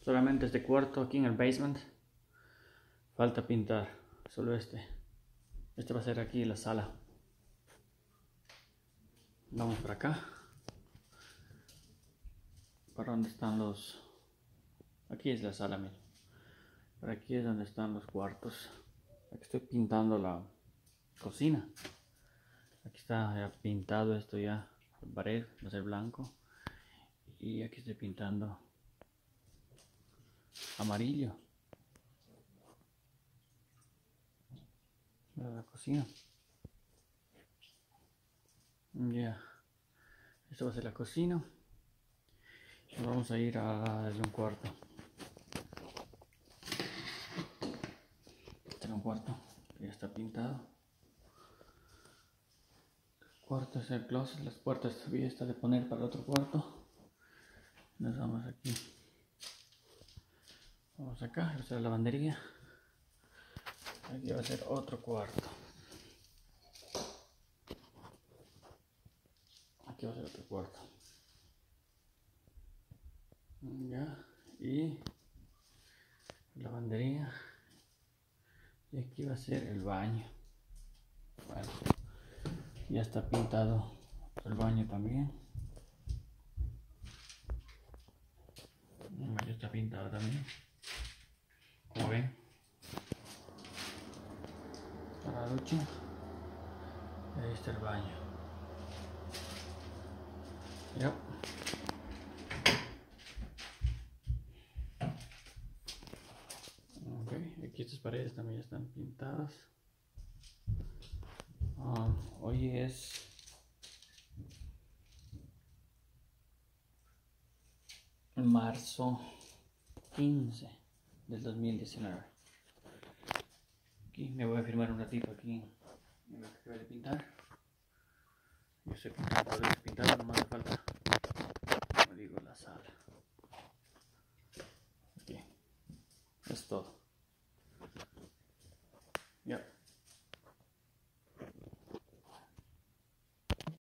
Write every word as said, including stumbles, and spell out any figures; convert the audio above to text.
solamente este cuarto aquí en el basement. Falta pintar, solo este. Este va a ser aquí la sala. Vamos para acá. ¿Para dónde están los...? Aquí es la sala, mira. Por aquí es donde están los cuartos. Aquí estoy pintando la cocina. Aquí está ya pintado esto ya. La pared va a ser blanco. Y aquí estoy pintando amarillo. La cocina. Ya. Esto va a ser la cocina. Y vamos a ir a darle un cuarto. Este es un cuarto que ya está pintado. El cuarto es el closet. Las puertas todavía está de poner para el otro cuarto. Nos vamos aquí. Vamos acá. Esta es la lavandería. Aquí va a ser otro cuarto. Aquí va a ser otro cuarto. Ya. Y lavandería. Y aquí va a ser el baño. Bueno, ya está pintado el baño también. El baño está pintado también. Como ven. Para la ducha. Ahí está el baño. Ya. Ok, aquí estas paredes también ya están pintadas. Um, hoy es marzo quince del dos mil diecinueve. Aquí me voy a firmar un ratito aquí en lo que acabo de pintar. Yo sé que todo está pintado, no me hace falta, como digo, la sala. Aquí es todo.